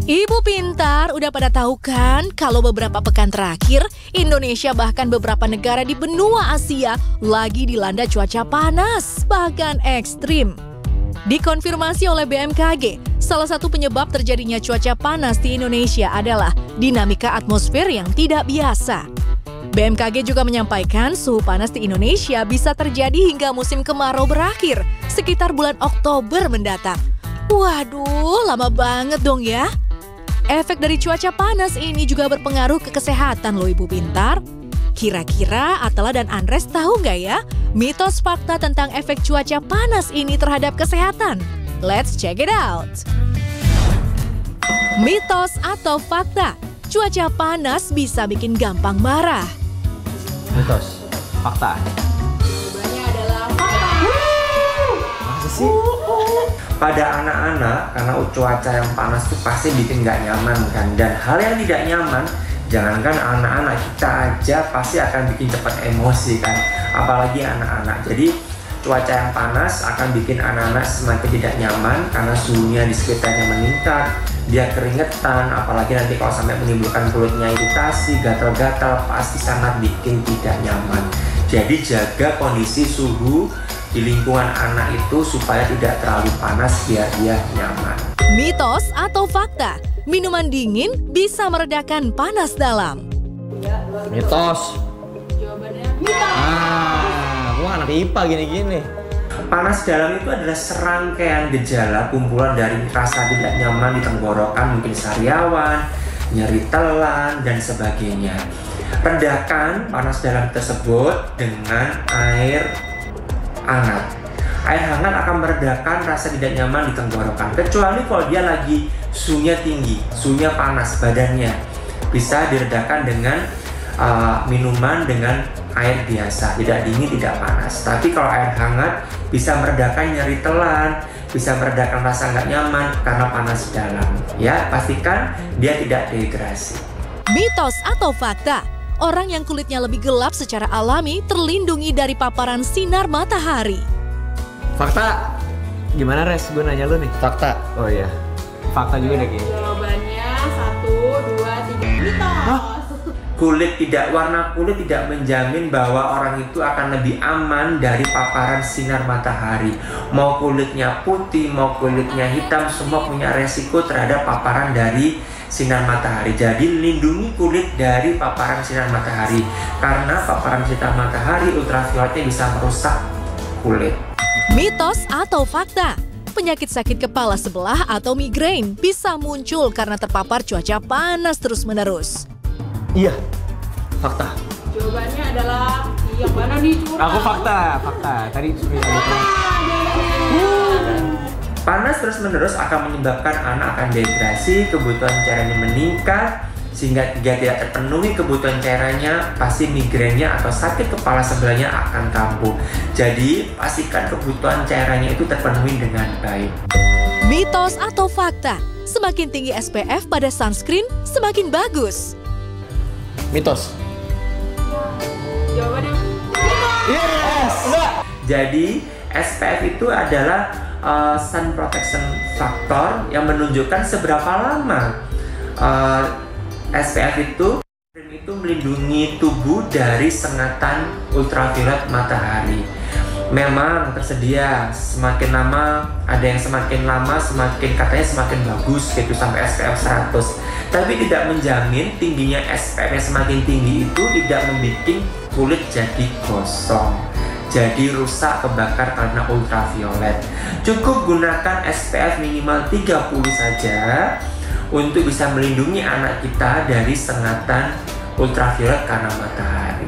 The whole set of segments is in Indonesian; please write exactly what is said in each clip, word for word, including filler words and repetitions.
Ibu pintar, udah pada tahu kan kalau beberapa pekan terakhir Indonesia bahkan beberapa negara di benua Asia lagi dilanda cuaca panas, bahkan ekstrim. Dikonfirmasi oleh B M K G, salah satu penyebab terjadinya cuaca panas di Indonesia adalah dinamika atmosfer yang tidak biasa. B M K G juga menyampaikan suhu panas di Indonesia bisa terjadi hingga musim kemarau berakhir, sekitar bulan Oktober mendatang. Waduh, lama banget dong ya. Efek dari cuaca panas ini juga berpengaruh ke kesehatan loh Ibu Pintar. Kira-kira Atala dan Andres tahu nggak ya mitos fakta tentang efek cuaca panas ini terhadap kesehatan? Let's check it out. Mitos atau fakta, cuaca panas bisa bikin gampang marah. Mitos, fakta. Jawabannya adalah fakta. Masa sih? Pada anak-anak, karena cuaca yang panas itu pasti bikin nggak nyaman kan. Dan hal yang tidak nyaman, jangankan anak-anak, kita aja pasti akan bikin cepat emosi kan. Apalagi anak-anak. Jadi cuaca yang panas akan bikin anak-anak semakin tidak nyaman karena suhunya di sekitarnya meningkat. Dia keringetan, apalagi nanti kalau sampai menimbulkan kulitnya iritasi, gatal-gatal, pasti sangat bikin tidak nyaman. Jadi jaga kondisi suhu di lingkungan anak itu supaya tidak terlalu panas biar dia nyaman. Mitos atau fakta, minuman dingin bisa meredakan panas dalam. Mitos. Jawabannya mitos. Ah, aku anak I P A gini-gini. Panas dalam itu adalah serangkaian gejala kumpulan dari rasa tidak nyaman di tenggorokan, mungkin sariawan, nyeri telan, dan sebagainya. Redakan panas dalam tersebut dengan air hangat. Air hangat akan meredakan rasa tidak nyaman di tenggorokan, kecuali kalau dia lagi suhunya tinggi, suhunya panas badannya. Bisa diredakan dengan uh, minuman dengan air biasa, tidak dingin, tidak panas. Tapi kalau air hangat bisa meredakan nyeri telan, bisa meredakan rasa nggak nyaman karena panas dalam. Ya, pastikan dia tidak dehidrasi. Mitos atau fakta, orang yang kulitnya lebih gelap secara alami terlindungi dari paparan sinar matahari. Fakta. Gimana Res? Gue nanya lu nih. Fakta. Oh iya. Fakta juga deh kayaknya. Jawabannya satu, dua, tiga. Mitos. Hah? Kulit tidak, warna kulit tidak menjamin bahwa orang itu akan lebih aman dari paparan sinar matahari. Mau kulitnya putih, mau kulitnya hitam, semua punya resiko terhadap paparan dari sinar matahari. Jadi lindungi kulit dari paparan sinar matahari, karena paparan sinar matahari ultravioletnya bisa merusak kulit. Mitos atau fakta, penyakit sakit kepala sebelah atau migrain bisa muncul karena terpapar cuaca panas terus-menerus. Iya. Fakta. Jawabannya adalah yang mana nih curang? Aku fakta, fakta. Tadi sudah Fakta, jawabannya. Panas terus-menerus akan menyebabkan anak akan dehidrasi, kebutuhan cairannya meningkat, sehingga jika tidak terpenuhi kebutuhan cairannya, pasti migrainnya atau sakit kepala sebelahnya akan kambuh. Jadi, pastikan kebutuhan cairannya itu terpenuhi dengan baik. Mitos atau fakta, semakin tinggi S P F pada sunscreen, semakin bagus. Mitos. Jawabannya Yes. Enggak. Jadi, S P F itu adalah uh, sun protection factor yang menunjukkan seberapa lama uh, S P F itu itu melindungi tubuh dari sengatan ultraviolet matahari. Memang tersedia semakin lama, ada yang semakin lama semakin katanya semakin bagus gitu sampai S P F seratus. Tapi tidak menjamin tingginya S P F yang semakin tinggi itu tidak membuat kulit jadi gosong, jadi rusak, kebakar karena ultraviolet. Cukup gunakan S P F minimal tiga puluh saja untuk bisa melindungi anak kita dari sengatan ultraviolet karena matahari.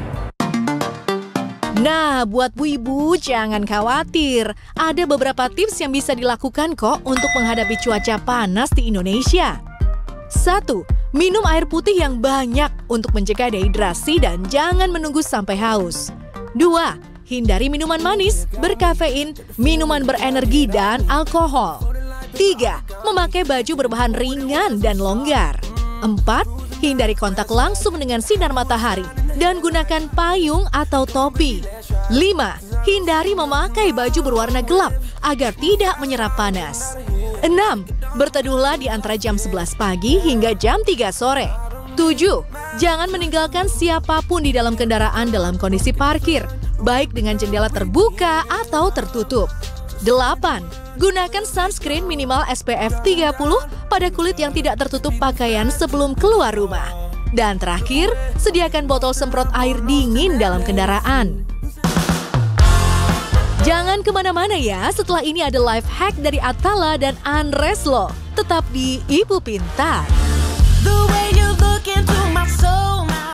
Nah, buat bu ibu jangan khawatir. Ada beberapa tips yang bisa dilakukan kok untuk menghadapi cuaca panas di Indonesia. Satu, minum air putih yang banyak untuk mencegah dehidrasi dan jangan menunggu sampai haus. Dua, hindari minuman manis, berkafein, minuman berenergi, dan alkohol. Tiga, memakai baju berbahan ringan dan longgar. Empat, hindari kontak langsung dengan sinar matahari dan gunakan payung atau topi. Lima, hindari memakai baju berwarna gelap agar tidak menyerap panas. enam. Berteduhlah di antara jam sebelas pagi hingga jam tiga sore. tujuh. Jangan meninggalkan siapapun di dalam kendaraan dalam kondisi parkir, baik dengan jendela terbuka atau tertutup. delapan. Gunakan sunscreen minimal S P F tiga puluh pada kulit yang tidak tertutup pakaian sebelum keluar rumah. Dan terakhir, sediakan botol semprot air dingin dalam kendaraan. Jangan kemana-mana ya, setelah ini ada life hack dari Atala dan Andres loh. Tetap di Ibu Pintar. The way you look into my soul.